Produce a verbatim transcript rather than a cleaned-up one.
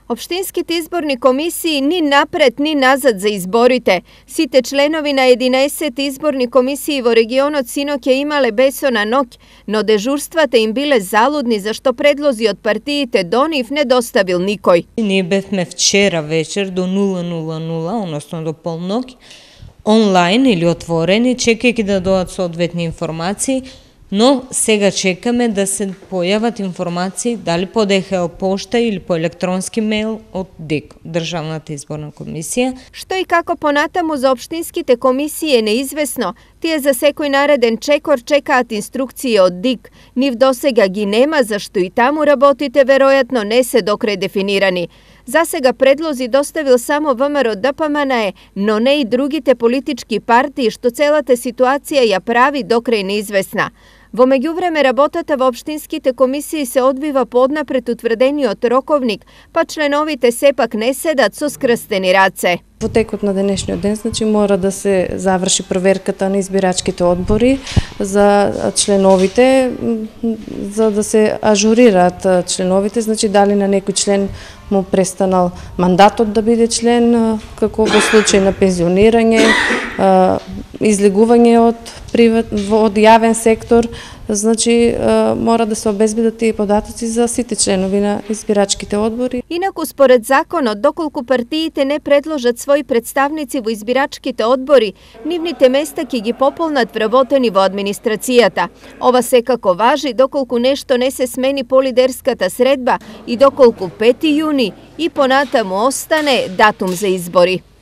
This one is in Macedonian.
Opštinskite izborni komisiji ni napred ni nazad za izborite. Site členovi na jedinaest izborni komisiji vo regionu Cinok je imale beso na nok, no dežurstva te im bile zaludni zašto predlozi od partijite doniv ne dostavil nikoj. Ние бевме вчера вечер до нула нула нула, односно до полнок, онлайн или отворени, чекајќи да дојдат соодветни информации, но сега чекаме да се појават информации дали по Д Х Л пошта или по електронски мејл од Д И К, Државната изборна комисија. Што и како понатаму за општинските комисије неизвесно, тие за секој нареден чекор чекаат инструкције од Д И К. Нив досега ги нема, зашто и таму работите веројатно не се докрај дефинирани. За сега предлози доставил само В М Р Д П М Н Е, но не и другите политички партии, што целата ситуација ја прави докрај неизвесна. Во меѓувреме работата во општинските комисии се одвива по однапред утврдениот роковник, па членовите сепак не седат со скрстени раце. Во текот на денешниот ден, значи, мора да се заврши проверката на избирачките одбори за членовите, за да се ажурираат членовите, значи дали на некој член му престанал мандатот да биде член, како во случај на пензионирање, излегување од приват, од јавен сектор, значи мора да се обезбедат тие податоци за сите членови на избирачките одбори. Инаку според законот, доколку партиите не предложат своји представници во избирачките одбори, нивните места ќе ги пополнат вработени во администрацијата. Ова секако важи доколку нешто не се смени по лидерската средба и доколку пети јуни и понатаму остане датум за избори.